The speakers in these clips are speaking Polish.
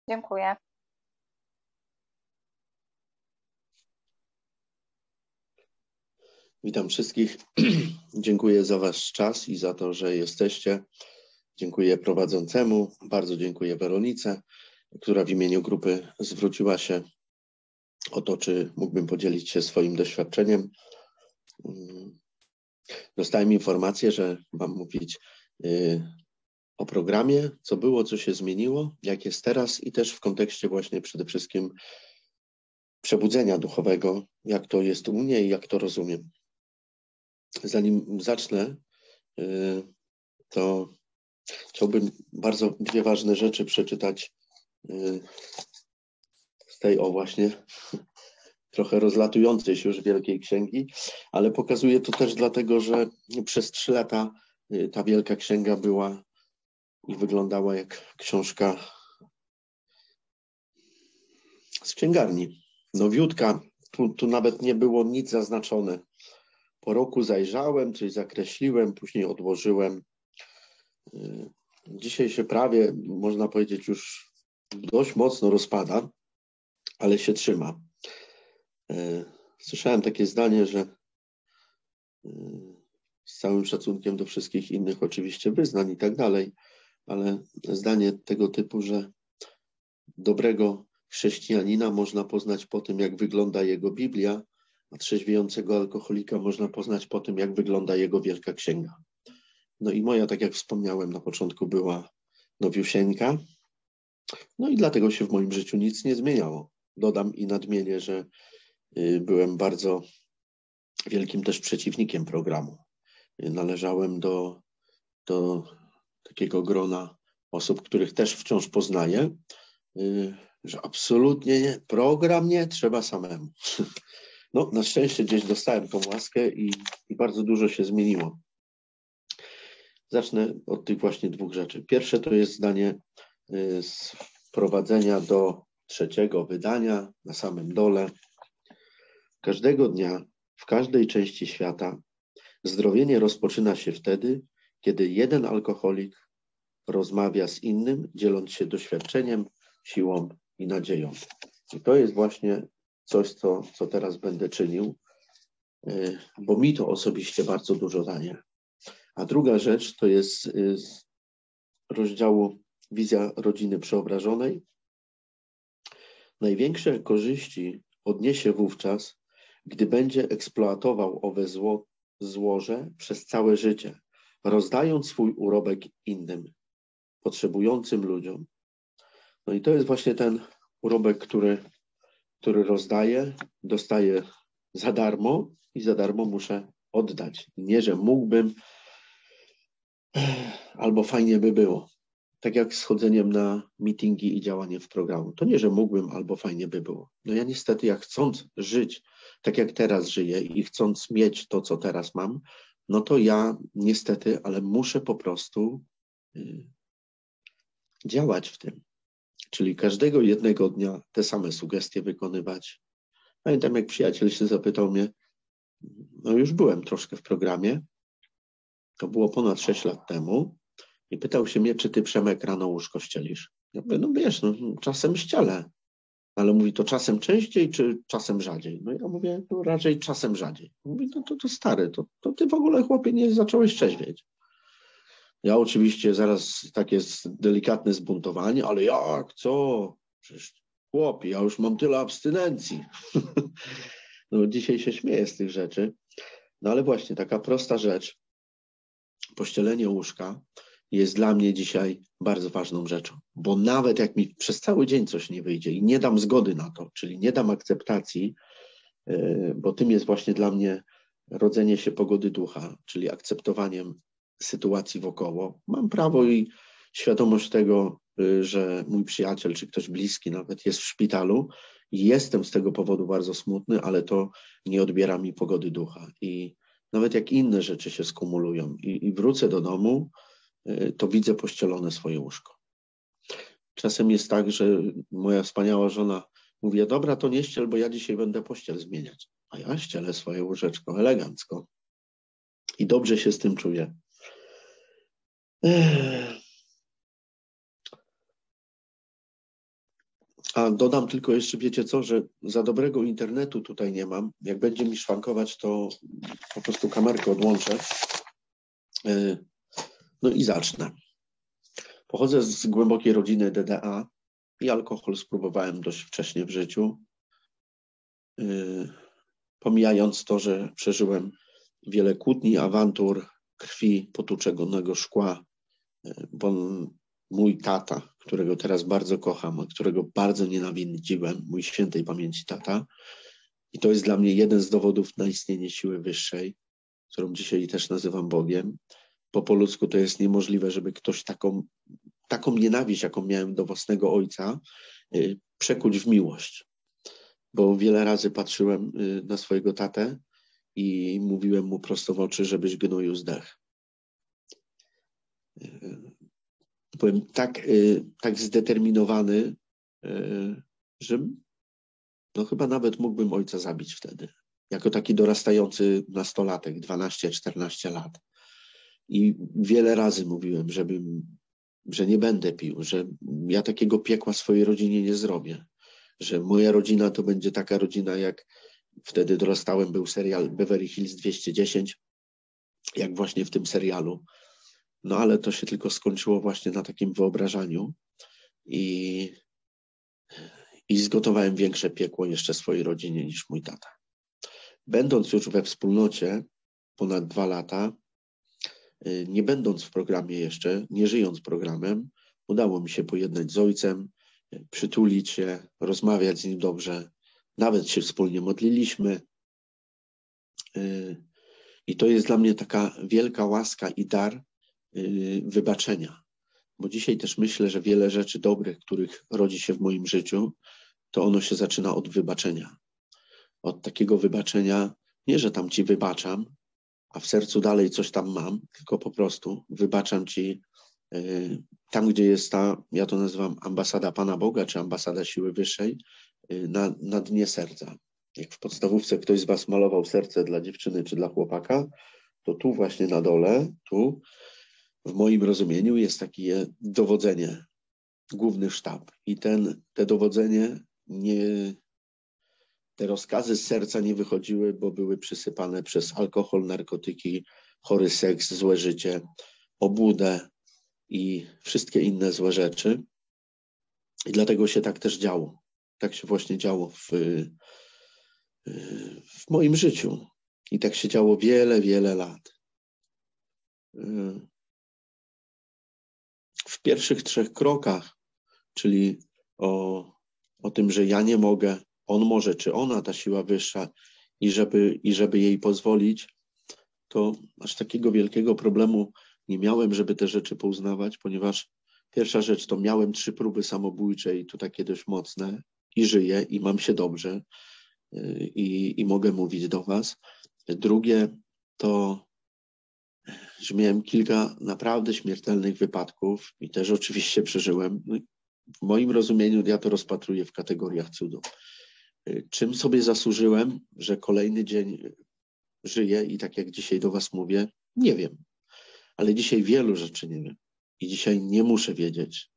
Dziękuję. Witam wszystkich. Dziękuję za wasz czas i za to, że jesteście. Dziękuję prowadzącemu. Bardzo dziękuję Weronice, która w imieniu grupy zwróciła się o to, czy mógłbym podzielić się swoim doświadczeniem. Dostałem informację, że mam mówić o programie, co było, co się zmieniło, jak jest teraz i też w kontekście właśnie przede wszystkim przebudzenia duchowego, jak to jest u mnie i jak to rozumiem. Zanim zacznę, to chciałbym bardzo dwie ważne rzeczy przeczytać z tej właśnie trochę rozlatującej się już Wielkiej Księgi, ale pokazuję to też dlatego, że przez 3 lata ta Wielka Księga była i wyglądała jak książka z księgarni. Nowiutka, tu nawet nie było nic zaznaczone. Po roku zajrzałem, coś zakreśliłem, później odłożyłem. Dzisiaj się prawie, można powiedzieć, już dość mocno rozpada, ale się trzyma. Słyszałem takie zdanie, że z całym szacunkiem do wszystkich innych oczywiście wyznań i tak dalej, ale zdanie tego typu, że dobrego chrześcijanina można poznać po tym, jak wygląda jego Biblia, a trzeźwiejącego alkoholika można poznać po tym, jak wygląda jego Wielka Księga. No i moja, tak jak wspomniałem na początku, była nowiusieńka. No i dlatego się w moim życiu nic nie zmieniało. Dodam i nadmienię, że byłem bardzo wielkim też przeciwnikiem programu. Należałem do takiego grona osób, których też wciąż poznaję, że absolutnie nie, program nie, trzeba samemu. No, na szczęście gdzieś dostałem tą łaskę i bardzo dużo się zmieniło. Zacznę od tych właśnie 2 rzeczy. Pierwsze to jest zdanie z wprowadzenia do 3. wydania na samym dole. Każdego dnia, w każdej części świata zdrowienie rozpoczyna się wtedy, kiedy jeden alkoholik rozmawia z innym, dzieląc się doświadczeniem, siłą i nadzieją. I to jest właśnie coś, co teraz będę czynił, bo mi to osobiście bardzo dużo daje. A druga rzecz to jest z rozdziału Wizja rodziny przeobrażonej. Największe korzyści odniesie wówczas, gdy będzie eksploatował owe złoże przez całe życie, rozdając swój urobek innym, potrzebującym ludziom. No i to jest właśnie ten urobek, który rozdaję, dostaję za darmo i za darmo muszę oddać. Nie, że mógłbym, albo fajnie by było. Tak jak z chodzeniem na meetingi i działanie w programu. To nie, że mógłbym, albo fajnie by było. No ja niestety, jak chcąc żyć tak jak teraz żyję i chcąc mieć to, co teraz mam, no to ja niestety, ale muszę po prostu działać w tym. Czyli każdego jednego dnia te same sugestie wykonywać. Pamiętam, jak przyjaciel się zapytał mnie, no już byłem troszkę w programie, to było ponad 6 lat temu, i pytał się mnie, czy ty, Przemek, rano łóżko ścielisz? Ja mówię, no wiesz, no, czasem ścielę, ale mówi, to czasem częściej, czy czasem rzadziej? No ja mówię, no raczej czasem rzadziej. Mówi, no to stary, to ty w ogóle, chłopie, nie zacząłeś trzeźwieć. Ja oczywiście zaraz takie delikatne zbuntowanie, ale jak, co? Przecież chłopie, ja już mam tyle abstynencji. No dzisiaj się śmieję z tych rzeczy, no ale właśnie taka prosta rzecz, pościelenie łóżka jest dla mnie dzisiaj bardzo ważną rzeczą, bo nawet jak mi przez cały dzień coś nie wyjdzie i nie dam zgody na to, czyli nie dam akceptacji, bo tym jest właśnie dla mnie rodzenie się pogody ducha, czyli akceptowaniem sytuacji wokoło. Mam prawo i świadomość tego, że mój przyjaciel czy ktoś bliski nawet jest w szpitalu i jestem z tego powodu bardzo smutny, ale to nie odbiera mi pogody ducha. I nawet jak inne rzeczy się skumulują i wrócę do domu, to widzę pościelone swoje łóżko. Czasem jest tak, że moja wspaniała żona mówi, dobra, to nie ściel, bo ja dzisiaj będę pościel zmieniać. A ja ścielę swoje łóżeczko elegancko. I dobrze się z tym czuję. A dodam tylko jeszcze, wiecie co, że za dobrego internetu tutaj nie mam. Jak będzie mi szwankować, to po prostu kamerkę odłączę. No i zacznę. Pochodzę z głębokiej rodziny DDA i alkohol spróbowałem dość wcześnie w życiu. Pomijając to, że przeżyłem wiele kłótni, awantur, krwi, potłuczonego szkła, bo mój tata, którego teraz bardzo kocham, a którego bardzo nienawidziłem, mój świętej pamięci tata, i to jest dla mnie jeden z dowodów na istnienie siły wyższej, którą dzisiaj też nazywam Bogiem, bo po ludzku to jest niemożliwe, żeby ktoś taką nienawiść, jaką miałem do własnego ojca, przekuć w miłość. Bo wiele razy patrzyłem na swojego tatę i mówiłem mu prosto w oczy, żebyś gnoju zdechł. Byłem tak zdeterminowany, że no chyba nawet mógłbym ojca zabić wtedy. Jako taki dorastający nastolatek, 12-14 lat. I wiele razy mówiłem, że nie będę pił, że ja takiego piekła swojej rodzinie nie zrobię. Że moja rodzina to będzie taka rodzina, jak wtedy dorastałem, był serial Beverly Hills 210, jak właśnie w tym serialu. No ale to się tylko skończyło właśnie na takim wyobrażaniu i zgotowałem większe piekło jeszcze swojej rodzinie niż mój tata. Będąc już we wspólnocie ponad 2 lata, nie będąc w programie jeszcze, nie żyjąc programem, udało mi się pojednać z ojcem, przytulić się, rozmawiać z nim dobrze, nawet się wspólnie modliliśmy. I to jest dla mnie taka wielka łaska i dar wybaczenia. Bo dzisiaj też myślę, że wiele rzeczy dobrych, których rodzi się w moim życiu, to ono się zaczyna od wybaczenia. Od takiego wybaczenia, nie że tam ci wybaczam, a w sercu dalej coś tam mam, tylko po prostu wybaczam ci tam, gdzie jest ta, ja to nazywam ambasada Pana Boga, czy ambasada siły wyższej, na dnie serca. Jak w podstawówce ktoś z was malował serce dla dziewczyny czy dla chłopaka, to tu właśnie na dole, tu w moim rozumieniu jest takie dowodzenie, główny sztab. I te dowodzenie, te rozkazy z serca nie wychodziły, bo były przysypane przez alkohol, narkotyki, chory seks, złe życie, obłudę i wszystkie inne złe rzeczy. I dlatego się tak też działo. Tak się właśnie działo w moim życiu. I tak się działo wiele, wiele lat. W pierwszych 3 krokach, czyli o tym, że ja nie mogę, on może, czy ona, ta siła wyższa, i żeby jej pozwolić, to aż takiego wielkiego problemu nie miałem, żeby te rzeczy pouznawać, ponieważ pierwsza rzecz to miałem 3 próby samobójcze i to takie dość mocne i żyję i mam się dobrze i mogę mówić do was. Drugie to, że miałem kilka naprawdę śmiertelnych wypadków i też oczywiście przeżyłem. W moim rozumieniu ja to rozpatruję w kategoriach cudu. Czym sobie zasłużyłem, że kolejny dzień żyję i tak jak dzisiaj do was mówię, nie wiem. Ale dzisiaj wielu rzeczy nie wiem. I dzisiaj nie muszę wiedzieć.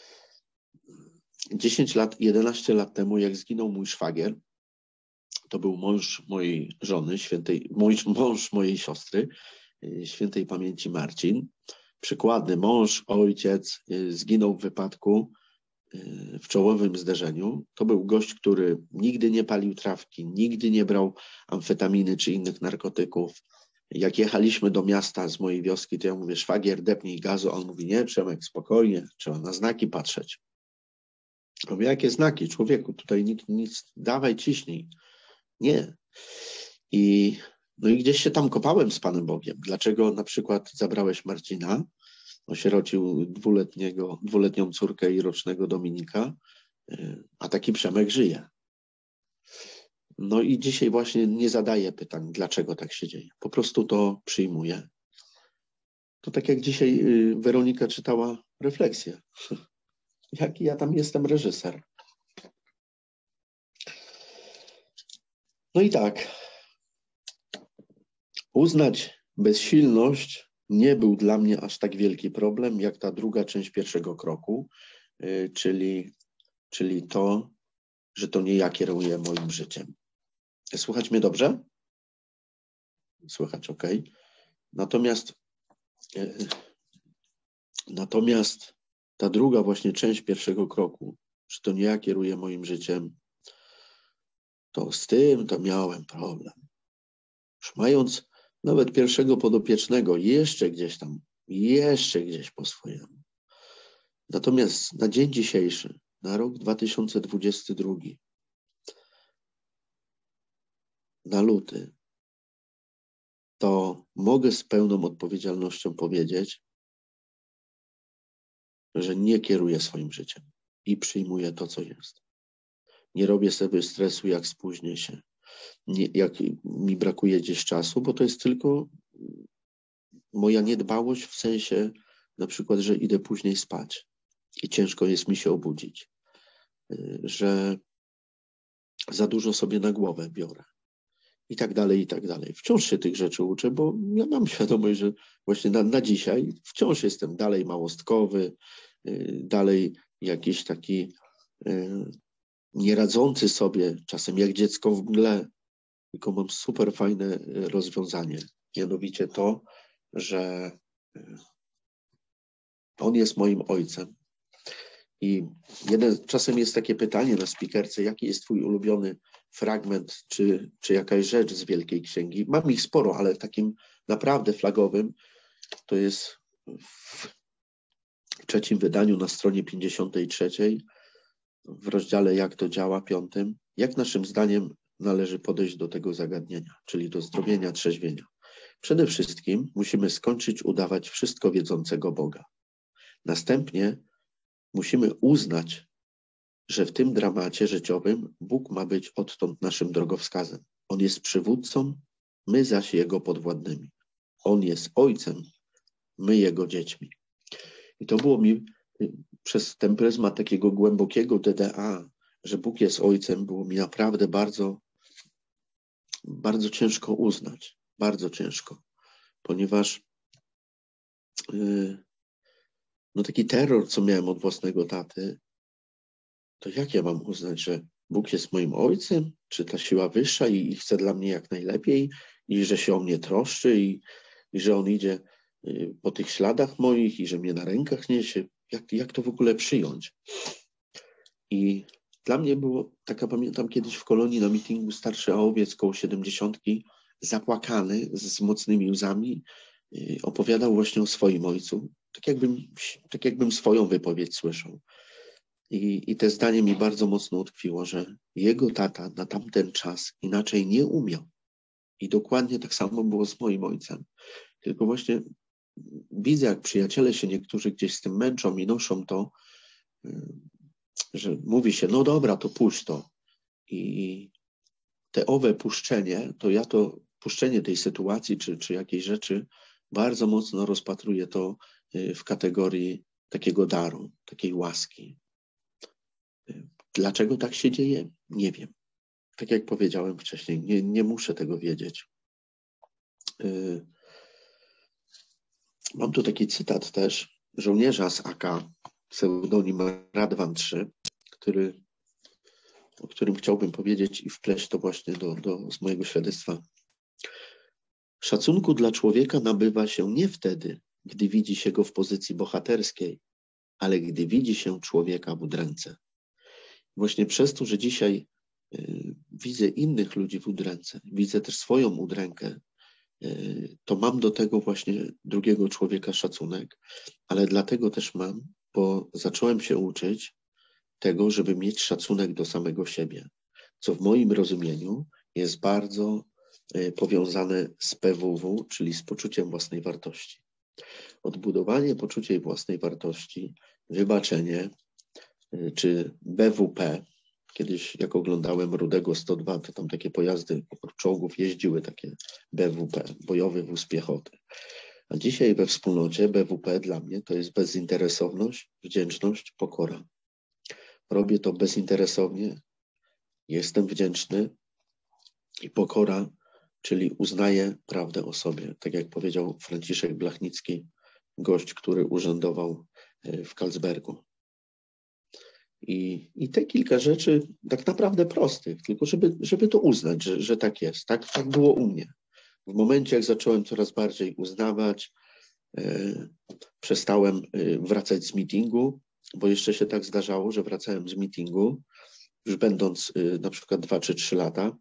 11 lat temu, jak zginął mój szwagier, to był mąż mojej żony, mąż mojej siostry, świętej pamięci Marcin. Przykładny mąż, ojciec, zginął w wypadku, w czołowym zderzeniu. To był gość, który nigdy nie palił trawki, nigdy nie brał amfetaminy czy innych narkotyków. Jak jechaliśmy do miasta z mojej wioski, to ja mówię, szwagier, depnij gazu. On mówi, nie, Przemek, spokojnie, trzeba na znaki patrzeć. Ja mówię, jakie znaki? Człowieku, tutaj nikt nic, dawaj, ciśnij. Nie. No i gdzieś się tam kopałem z Panem Bogiem. Dlaczego na przykład zabrałeś Marcina, osierocił 2-letnią córkę i rocznego Dominika, a taki Przemek żyje. No i dzisiaj właśnie nie zadaję pytań, dlaczego tak się dzieje. Po prostu to przyjmuję. To tak jak dzisiaj Weronika czytała refleksję. Jaki ja tam jestem reżyser. No i tak. Uznać bezsilność nie był dla mnie aż tak wielki problem, jak ta druga część pierwszego kroku, czyli czyli to, że to nie ja kieruję moim życiem. Słychać mnie dobrze? Słychać, ok. Natomiast ta druga właśnie część pierwszego kroku, że to nie ja kieruję moim życiem, to z tym to miałem problem. Już mając nawet pierwszego podopiecznego, jeszcze gdzieś po swojemu. Natomiast na dzień dzisiejszy, na rok 2022, na luty, to mogę z pełną odpowiedzialnością powiedzieć, że nie kieruję swoim życiem i przyjmuję to, co jest. Nie robię sobie stresu, jak spóźnię się, jak mi brakuje gdzieś czasu, bo to jest tylko moja niedbałość w sensie na przykład, że idę później spać i ciężko jest mi się obudzić, że za dużo sobie na głowę biorę i tak dalej, i tak dalej. Wciąż się tych rzeczy uczę, bo ja mam świadomość, że właśnie na dzisiaj wciąż jestem dalej małostkowy, dalej jakiś taki nieradzący sobie, czasem jak dziecko w mgle, tylko mam super fajne rozwiązanie. Mianowicie to, że on jest moim ojcem. I czasem jest takie pytanie na spikerce, jaki jest twój ulubiony fragment, czy jakaś rzecz z Wielkiej Księgi. Mam ich sporo, ale takim naprawdę flagowym to jest w 3. wydaniu na stronie 53, w rozdziale Jak to działa, 5, jak naszym zdaniem należy podejść do tego zagadnienia, czyli do zdrowienia, trzeźwienia. Przede wszystkim musimy skończyć udawać wszystko wiedzącego Boga. Następnie musimy uznać, że w tym dramacie życiowym Bóg ma być odtąd naszym drogowskazem. On jest przywódcą, my zaś Jego podwładnymi. On jest Ojcem, my Jego dziećmi. I to było mi przez ten pryzmat takiego głębokiego DDA, że Bóg jest Ojcem, było mi naprawdę bardzo, bardzo ciężko uznać. Bardzo ciężko. Ponieważ no taki terror, co miałem od własnego taty, to jak ja mam uznać, że Bóg jest moim ojcem, czy ta siła wyższa i chce dla mnie jak najlepiej i że się o mnie troszczy i że On idzie po tych śladach moich i że mnie na rękach niesie. Jak to w ogóle przyjąć? I dla mnie było, pamiętam kiedyś w Kolonii na mityngu starszy Ałowiec koło 70, zapłakany z mocnymi łzami, opowiadał właśnie o swoim ojcu, tak jakbym swoją wypowiedź słyszał. I te zdanie mi bardzo mocno utkwiło, że jego tata na tamten czas inaczej nie umiał. I dokładnie tak samo było z moim ojcem. Tylko właśnie widzę, jak przyjaciele się niektórzy gdzieś z tym męczą i noszą to, że mówi się, no dobra, to puść to. I te owe puszczenie, puszczenie tej sytuacji czy jakiejś rzeczy bardzo mocno rozpatruję to w kategorii takiego daru, takiej łaski. Dlaczego tak się dzieje? Nie wiem. Tak jak powiedziałem wcześniej, nie muszę tego wiedzieć. Mam tu taki cytat też żołnierza z AK, pseudonim Radwan III, o którym chciałbym powiedzieć i wpleść to właśnie z mojego świadectwa. Szacunku dla człowieka nabywa się nie wtedy, gdy widzi się go w pozycji bohaterskiej, ale gdy widzi się człowieka w udręce. Właśnie przez to, że dzisiaj widzę innych ludzi w udręce, widzę też swoją udrękę, to mam do tego właśnie drugiego człowieka szacunek, ale dlatego też mam, bo zacząłem się uczyć tego, żeby mieć szacunek do samego siebie, co w moim rozumieniu jest bardzo powiązane z PWW, czyli z poczuciem własnej wartości. Odbudowanie poczucia własnej wartości, wybaczenie, czy BWP. Kiedyś jak oglądałem Rudego 102, to tam takie pojazdy oprócz czołgów jeździły, takie BWP, bojowy wóz piechoty. A dzisiaj we wspólnocie BWP dla mnie to jest bezinteresowność, wdzięczność, pokora. Robię to bezinteresownie, jestem wdzięczny i pokora, czyli uznaję prawdę o sobie. Tak jak powiedział Franciszek Blachnicki, gość, który urzędował w Karlsbergu. I te kilka rzeczy tak naprawdę prostych, tylko żeby to uznać, że tak jest. Tak było u mnie. W momencie, jak zacząłem coraz bardziej uznawać, przestałem wracać z meetingu, bo jeszcze się tak zdarzało, że wracałem z meetingu, już będąc na przykład 2 czy 3 lata,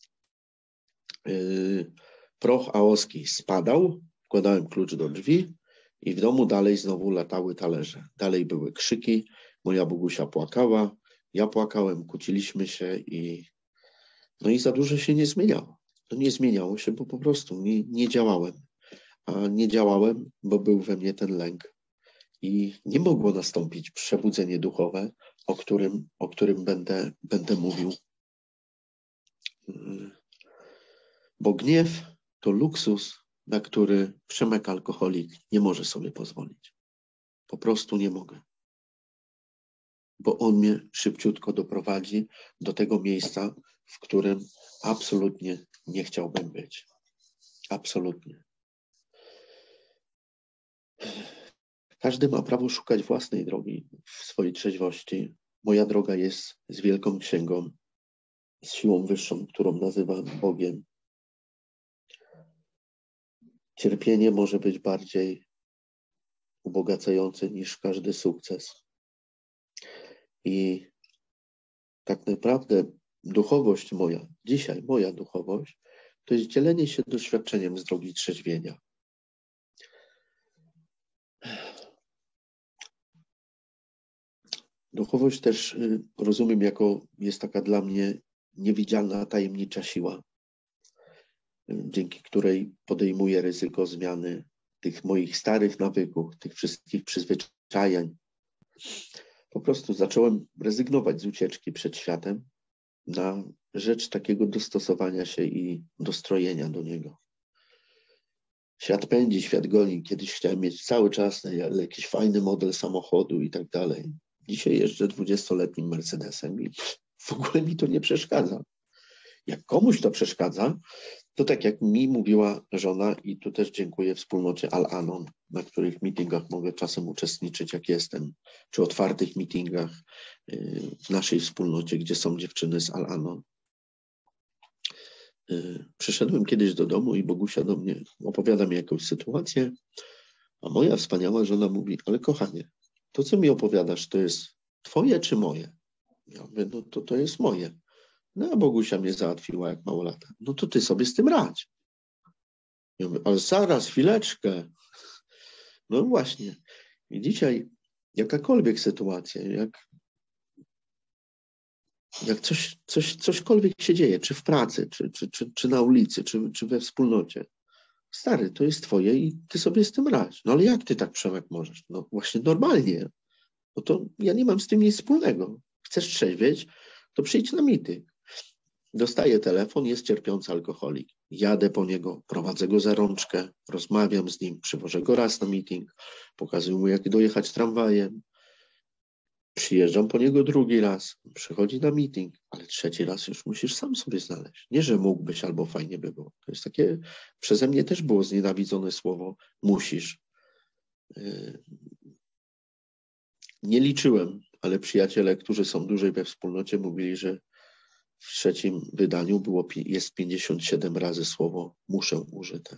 proch aoski spadał, wkładałem klucz do drzwi i w domu dalej znowu latały talerze. Dalej były krzyki, moja Bogusia płakała, ja płakałem, kłóciliśmy się i za dużo się nie zmieniało. To nie zmieniało się, bo po prostu nie działałem. A nie działałem, bo był we mnie ten lęk. I nie mogło nastąpić przebudzenie duchowe, o którym będę mówił. Bo gniew to luksus, na który Przemek alkoholik nie może sobie pozwolić. Po prostu nie mogę. Bo on mnie szybciutko doprowadzi do tego miejsca, w którym absolutnie nie chciałbym być. Absolutnie. Każdy ma prawo szukać własnej drogi w swojej trzeźwości. Moja droga jest z wielką księgą, z siłą wyższą, którą nazywam Bogiem. Cierpienie może być bardziej ubogacające niż każdy sukces. I tak naprawdę duchowość moja, dzisiaj moja duchowość, to jest dzielenie się doświadczeniem z drogi trzeźwienia. Duchowość też rozumiem jako jest taka dla mnie niewidzialna, tajemnicza siła, dzięki której podejmuję ryzyko zmiany tych moich starych nawyków, tych wszystkich przyzwyczajeń. Po prostu zacząłem rezygnować z ucieczki przed światem na rzecz takiego dostosowania się i dostrojenia do niego. Świat pędzi, świat goni. Kiedyś chciałem mieć cały czas jakiś fajny model samochodu i tak dalej. Dzisiaj jeżdżę 20-letnim Mercedesem i w ogóle mi to nie przeszkadza. Jak komuś to przeszkadza, to tak jak mi mówiła żona, i tu też dziękuję wspólnocie Al-Anon, na których meetingach mogę czasem uczestniczyć, jak jestem, czy otwartych meetingach w naszej wspólnocie, gdzie są dziewczyny z Al-Anon. Przyszedłem kiedyś do domu i Bogusia do mnie opowiada mi jakąś sytuację, a moja wspaniała żona mówi: ale kochanie, to co mi opowiadasz, to jest twoje czy moje? Ja mówię: no to jest moje. No a Bogusia mnie załatwiła jak małolata. No to ty sobie z tym radź. Ja mówię: ale zaraz, chwileczkę. No właśnie. I dzisiaj jakakolwiek sytuacja, jak cośkolwiek się dzieje, czy w pracy, czy na ulicy, czy we wspólnocie, stary, to jest twoje i ty sobie z tym radź. No ale jak ty tak, Przemek, możesz? No właśnie normalnie. No to ja nie mam z tym nic wspólnego. Chcesz trzeźwieć, to przyjdź na meeting. Dostaję telefon, jest cierpiący alkoholik. Jadę po niego, prowadzę go za rączkę, rozmawiam z nim, przywożę go raz na meeting, pokazuję mu, jak dojechać tramwajem. Przyjeżdżam po niego drugi raz, przychodzi na meeting, ale trzeci raz już musisz sam sobie znaleźć. Nie, że mógłbyś albo fajnie by było. To jest takie, przeze mnie też było znienawidzone słowo musisz. Nie liczyłem, ale przyjaciele, którzy są dłużej we wspólnocie, mówili, że w trzecim wydaniu jest 57 razy słowo muszę użyte.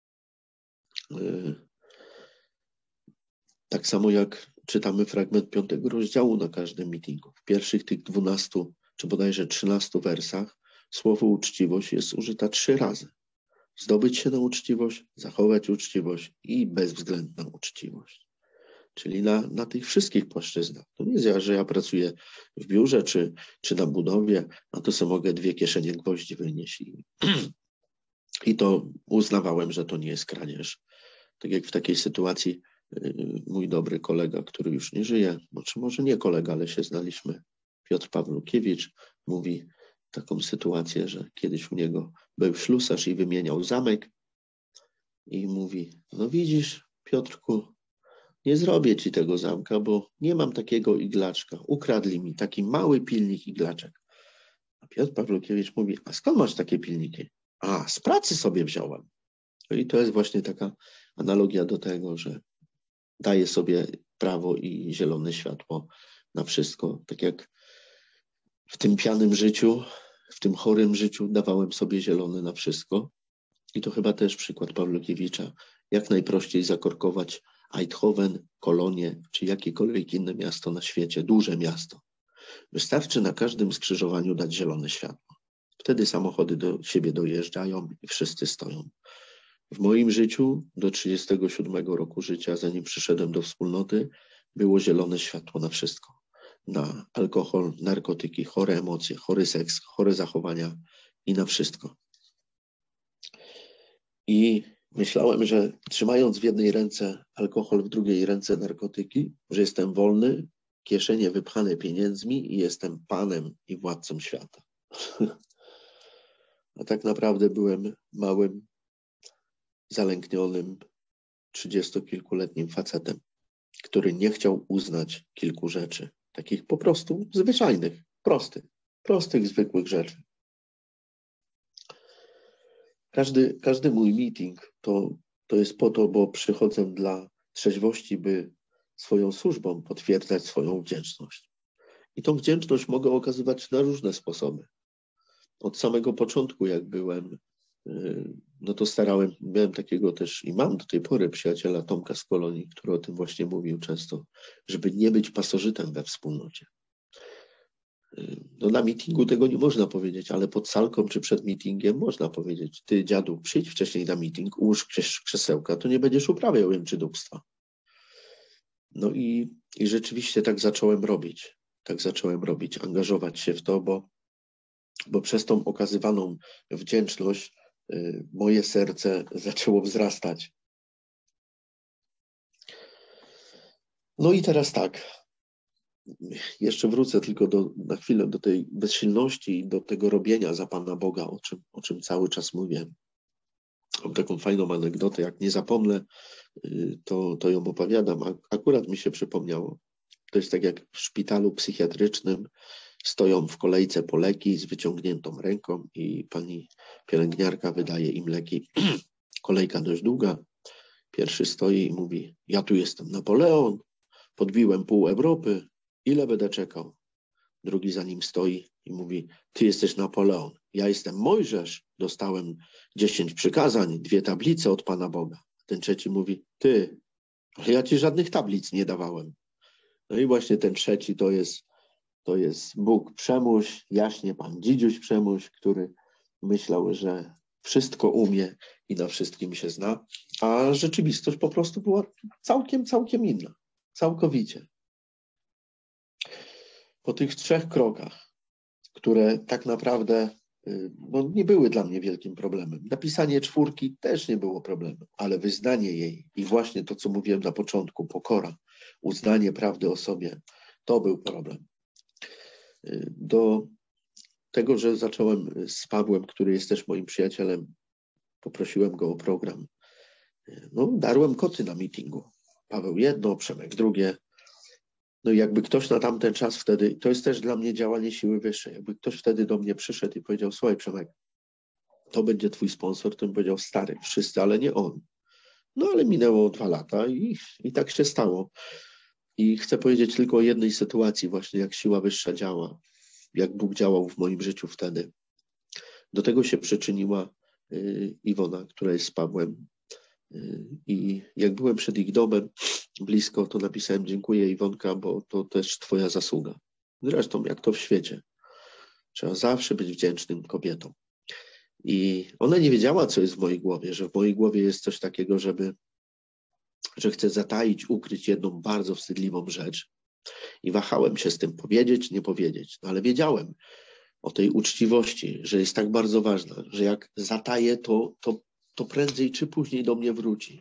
Tak samo jak czytamy fragment 5 rozdziału na każdym meetingu. W pierwszych tych 12 czy bodajże 13 wersach słowo uczciwość jest użyta 3 razy. Zdobyć się na uczciwość, zachować uczciwość i bezwzględna uczciwość. Czyli na tych wszystkich płaszczyznach. To nie jest, że ja pracuję w biurze czy na budowie, a to sobie mogę 2 kieszenie gwoździ wynieść. I to uznawałem, że to nie jest kradzież. Tak jak w takiej sytuacji mój dobry kolega, który już nie żyje, czy może nie kolega, ale się znaliśmy, Piotr Pawlukiewicz, mówi taką sytuację, że kiedyś u niego był ślusarz i wymieniał zamek i mówi: no widzisz, Piotrku, nie zrobię ci tego zamka, bo nie mam takiego iglaczka. Ukradli mi taki mały pilnik iglaczek. A Piotr Pawlukiewicz mówi: a skąd masz takie pilniki? A, z pracy sobie wziąłem. I to jest właśnie taka analogia do tego, że daję sobie prawo i zielone światło na wszystko. Tak jak w tym pianym życiu, w tym chorym życiu dawałem sobie zielone na wszystko. I to chyba też przykład Pawlukiewicza. Jak najprościej zakorkować Eindhoven, Kolonię, czy jakiekolwiek inne miasto na świecie, duże miasto. Wystarczy na każdym skrzyżowaniu dać zielone światło. Wtedy samochody do siebie dojeżdżają i wszyscy stoją. W moim życiu do 37 roku życia, zanim przyszedłem do wspólnoty, było zielone światło na wszystko. Na alkohol, narkotyki, chore emocje, chory seks, chore zachowania i na wszystko. I myślałem, że trzymając w jednej ręce alkohol, w drugiej ręce narkotyki, że jestem wolny, kieszenie wypchane pieniędzmi i jestem panem i władcą świata. A tak naprawdę byłem małym, zalęknionym, 30-kilkuletnim facetem, który nie chciał uznać kilku rzeczy, takich po prostu zwyczajnych, prostych, zwykłych rzeczy. Każdy mój meeting to jest po to, bo przychodzę dla trzeźwości, by swoją służbą potwierdzać swoją wdzięczność. I tą wdzięczność mogę okazywać na różne sposoby. Od samego początku, jak byłem, no to miałem takiego też i mam do tej pory przyjaciela Tomka z Kolonii, który o tym właśnie mówił często, żeby nie być pasożytem we wspólnocie. No na meetingu tego nie można powiedzieć, ale pod salką czy przed meetingiem można powiedzieć: ty, dziadu, przyjdź wcześniej na meeting, ułóż krzesełka, to nie będziesz uprawiał jęczydubstwa. No i rzeczywiście tak zacząłem robić. Angażować się w to, bo przez tą okazywaną wdzięczność moje serce zaczęło wzrastać. No i teraz tak, jeszcze wrócę tylko na chwilę do tej bezsilności i do tego robienia za Pana Boga, o czym cały czas mówię. Mam taką fajną anegdotę, jak nie zapomnę, to ją opowiadam. Akurat mi się przypomniało. To jest tak jak w szpitalu psychiatrycznym stoją w kolejce po leki z wyciągniętą ręką i pani pielęgniarka wydaje im leki. Kolejka dość długa. Pierwszy stoi i mówi: ja tu jestem Napoleon, podbiłem pół Europy, ile będę czekał? Drugi za nim stoi i mówi: ty jesteś Napoleon, ja jestem Mojżesz, dostałem 10 przykazań, 2 tablice od Pana Boga. Ten trzeci mówi: ty, ale ja ci żadnych tablic nie dawałem. No i właśnie ten trzeci to jest Bóg Przemuś, jaśnie Pan Dzidziuś Przemuś, który myślał, że wszystko umie i na wszystkim się zna, a rzeczywistość po prostu była całkiem inna. Całkowicie. Po tych 3 krokach, które tak naprawdę nie były dla mnie wielkim problemem. Napisanie 4 też nie było problemem, ale wyznanie jej i właśnie to, co mówiłem na początku, pokora, uznanie prawdy o sobie, to był problem. Do tego, że zacząłem z Pawłem, który jest też moim przyjacielem, poprosiłem go o program. No, darłem koty na meetingu. Paweł jedno, Przemek drugie. No i jakby ktoś na tamten czas wtedy, to jest też dla mnie działanie siły wyższej, jakby ktoś wtedy do mnie przyszedł i powiedział: słuchaj, Przemek, to będzie twój sponsor, to bym powiedział: stary, wszyscy, ale nie on. No ale minęło 2 lata i tak się stało. I chcę powiedzieć tylko o jednej sytuacji właśnie, jak siła wyższa działa, jak Bóg działał w moim życiu wtedy. Do tego się przyczyniła Iwona, która jest z Pawłem. I jak byłem przed ich domem blisko, to napisałem: dziękuję, Iwonka, bo to też twoja zasługa. Zresztą jak to w świecie. Trzeba zawsze być wdzięcznym kobietom. I ona nie wiedziała, co jest w mojej głowie, że w mojej głowie jest coś takiego, że chcę zataić, ukryć jedną bardzo wstydliwą rzecz. I wahałem się z tym, powiedzieć, nie powiedzieć. No ale wiedziałem o tej uczciwości, że jest tak bardzo ważna, że jak zataję, to prędzej czy później do mnie wróci.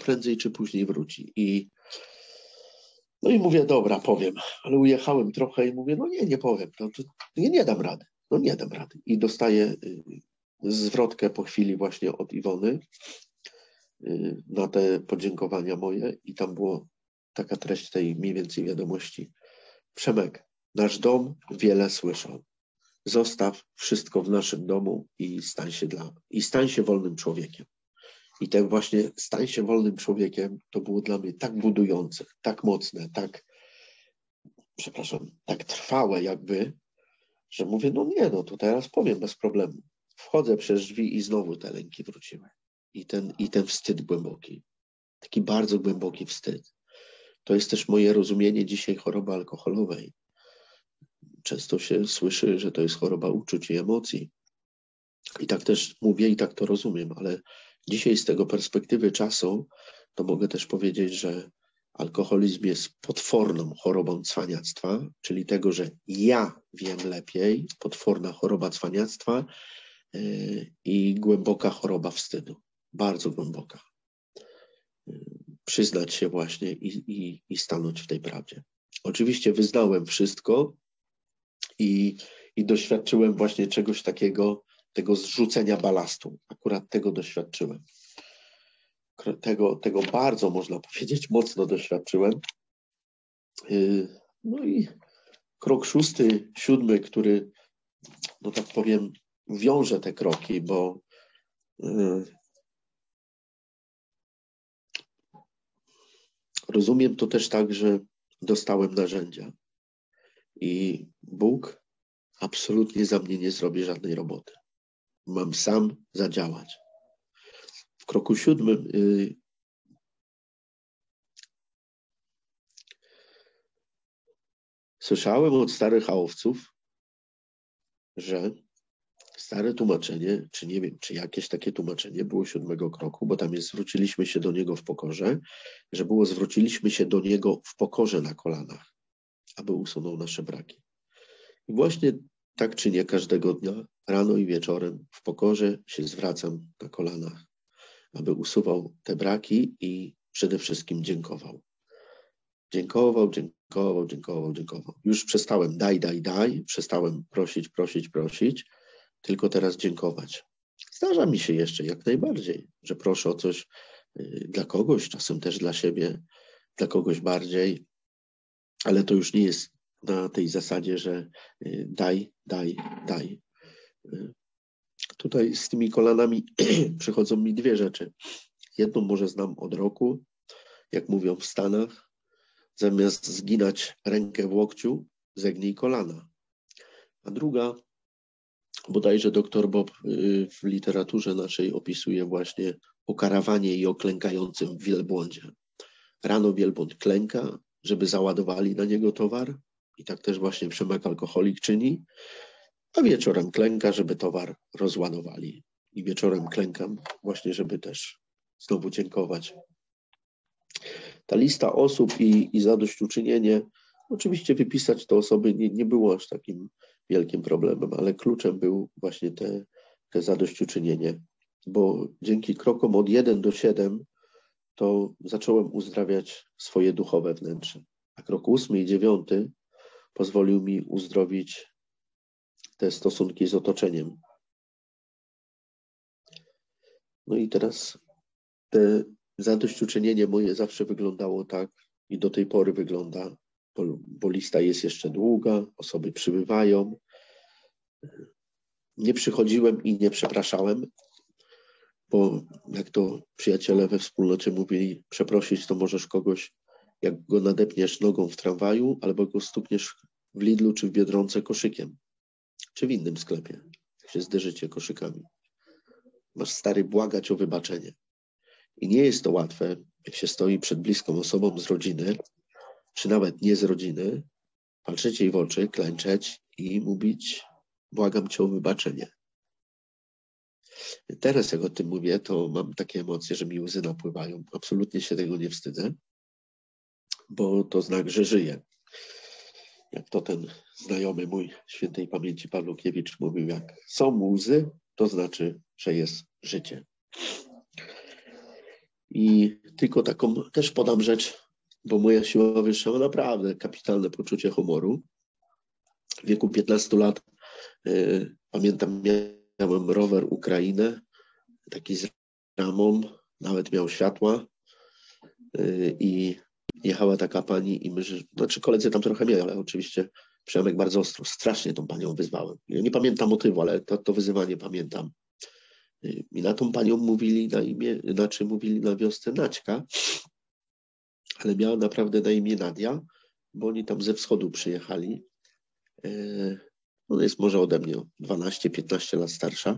No i mówię: dobra, powiem. Ale ujechałem trochę i mówię: no nie powiem. Nie dam rady. Nie dam rady. I dostaję zwrotkę po chwili właśnie od Iwony na te podziękowania moje i tam była taka treść tej mniej więcej wiadomości: Przemek, nasz dom wiele słyszał. Zostaw wszystko w naszym domu i stań się wolnym człowiekiem. I tak właśnie stań się wolnym człowiekiem, to było dla mnie tak budujące, tak mocne, przepraszam, tak trwałe jakby, że mówię, no nie, no to teraz powiem bez problemu. Wchodzę przez drzwi i znowu te lęki wróciły. I ten wstyd głęboki. Taki bardzo głęboki wstyd. To jest też moje rozumienie dzisiaj choroby alkoholowej. Często się słyszy, że to jest choroba uczuć i emocji. I tak też mówię i tak to rozumiem, ale dzisiaj z tego perspektywy czasu to mogę też powiedzieć, że alkoholizm jest potworną chorobą cwaniactwa, czyli tego, że ja wiem lepiej, potworna choroba cwaniactwa i głęboka choroba wstydu. Bardzo głęboka. Przyznać się właśnie i stanąć w tej prawdzie. Oczywiście wyznałem wszystko i doświadczyłem właśnie czegoś takiego, tego zrzucenia balastu. Akurat tego doświadczyłem. Tego bardzo, można powiedzieć, mocno doświadczyłem. No i krok 6., 7, który, no tak powiem, wiąże te kroki, bo rozumiem to też tak, że dostałem narzędzia i Bóg absolutnie za mnie nie zrobi żadnej roboty. Mam sam zadziałać. W kroku 7 słyszałem od starych owców, że stare tłumaczenie, czy nie wiem, czy jakieś takie tłumaczenie było 7 kroku, bo tam jest zwróciliśmy się do Niego w pokorze, że było zwróciliśmy się do Niego w pokorze na kolanach, aby usunął nasze braki. I właśnie tak czynię każdego dnia, rano i wieczorem, w pokorze się zwracam na kolanach, aby usuwał te braki i przede wszystkim dziękował. Dziękował. Już przestałem daj, przestałem prosić, tylko teraz dziękować. Zdarza mi się jeszcze jak najbardziej, że proszę o coś dla kogoś, czasem też dla siebie, dla kogoś bardziej, ale to już nie jest na tej zasadzie, że daj. Tutaj z tymi kolanami przychodzą mi dwie rzeczy. Jedną może znam od roku, jak mówią w Stanach, zamiast zginać rękę w łokciu, zegnij kolana. A druga, bodajże dr Bob w literaturze naszej opisuje właśnie o karawanie i o klękającym wielbłądzie. Rano wielbłąd klęka, żeby załadowali na niego towar i tak też właśnie Przemek alkoholik czyni, a wieczorem klęka, żeby towar rozładowali. I wieczorem klękam właśnie, żeby też znowu dziękować. Ta lista osób i zadośćuczynienie, oczywiście wypisać te osoby nie było aż takim wielkim problemem, ale kluczem był właśnie te zadośćuczynienie, bo dzięki krokom od 1 do 7 to zacząłem uzdrawiać swoje duchowe wnętrze. A krok 8 i 9 pozwolił mi uzdrowić te stosunki z otoczeniem. No i teraz te zadośćuczynienie moje zawsze wyglądało tak i do tej pory wygląda, bo lista jest jeszcze długa, osoby przybywają. Nie przychodziłem i nie przepraszałem, bo jak to przyjaciele we wspólnocie mówili, przeprosić to możesz kogoś, jak go nadepniesz nogą w tramwaju, albo go stukniesz w Lidlu czy w Biedronce koszykiem, czy w innym sklepie, jak się zderzycie koszykami. Masz, stary, błagać o wybaczenie. I nie jest to łatwe, jak się stoi przed bliską osobą z rodziny, czy nawet nie z rodziny, patrzeć jej w oczy, klęczeć i mówić, błagam cię o wybaczenie. Teraz jak o tym mówię, to mam takie emocje, że mi łzy napływają. Absolutnie się tego nie wstydzę, bo to znak, że żyję. Jak to ten znajomy mój świętej pamięci Pawlukiewicz mówił, jak są łzy, to znaczy, że jest życie. I tylko taką też podam rzecz, bo moja siła wyższa ma naprawdę kapitalne poczucie humoru. W wieku 15 lat pamiętam, miałem rower Ukrainę, taki z ramą, nawet miał światła i jechała taka pani i my, znaczy koledzy tam trochę mieli, ale oczywiście Przemek bardzo ostro, strasznie tą panią wyzwałem. Ja nie pamiętam motywu, ale to wyzywanie pamiętam. I na tą panią mówili na imię, znaczy mówili na wiosce Naćka, ale miała naprawdę na imię Nadia bo oni tam ze wschodu przyjechali. Ona jest może ode mnie 12-15 lat starsza.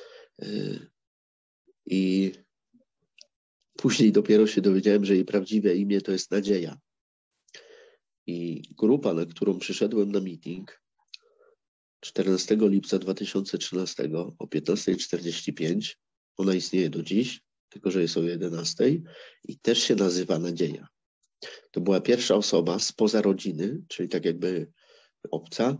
I później dopiero się dowiedziałem, że jej prawdziwe imię to jest Nadzieja. I grupa, na którą przyszedłem na meeting 14 lipca 2013 o 15:45, ona istnieje do dziś, tylko że jest o 11 i też się nazywa Nadzieja. To była pierwsza osoba spoza rodziny, czyli tak jakby obca,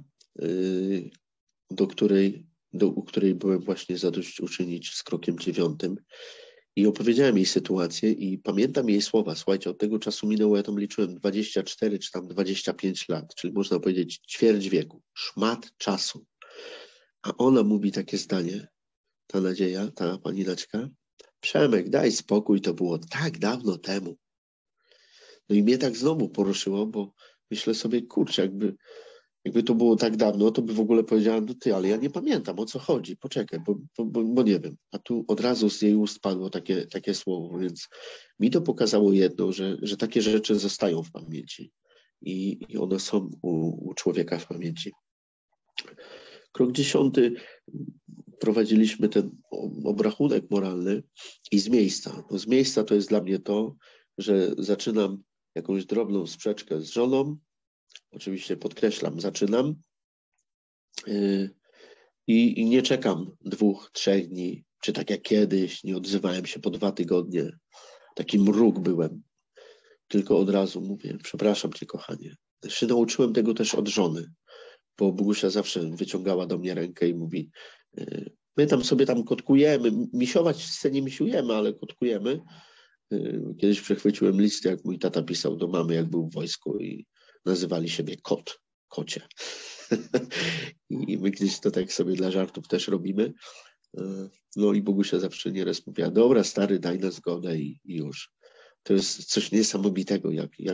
u której byłem właśnie zadośćuczynić z krokiem 9. I opowiedziałem jej sytuację i pamiętam jej słowa. Słuchajcie, od tego czasu minęło, ja tam liczyłem 24 czy tam 25 lat, czyli można powiedzieć ćwierć wieku, szmat czasu. A ona mówi takie zdanie, ta Nadzieja, ta pani Naćka: Przemek, daj spokój, to było tak dawno temu. No i mnie tak znowu poruszyło, bo myślę sobie, kurczę, jakby to było tak dawno, to by w ogóle powiedziała: no ty, ale ja nie pamiętam, o co chodzi, poczekaj, bo nie wiem. A tu od razu z jej ust padło takie słowo, więc mi to pokazało jedno, że takie rzeczy zostają w pamięci i one są u człowieka w pamięci. Krok 10. Prowadziliśmy ten obrachunek moralny i z miejsca. No z miejsca to jest dla mnie to, że zaczynam jakąś drobną sprzeczkę z żoną. Oczywiście podkreślam, zaczynam i nie czekam 2-3 dni, czy tak jak kiedyś, nie odzywałem się po 2 tygodnie. Taki mruk byłem. Tylko od razu mówię: przepraszam cię, kochanie. Się nauczyłem tego też od żony, bo Bogusia zawsze wyciągała do mnie rękę i mówi: my tam sobie kotkujemy, misiować się nie misiujemy, ale kotkujemy. Kiedyś przechwyciłem list, jak mój tata pisał do mamy, jak był w wojsku i nazywali siebie kocie. I my gdzieś to tak sobie dla żartów też robimy. No i Bogusia zawsze nieraz mówiła: dobra, stary, daj na zgodę i już. To jest coś niesamowitego,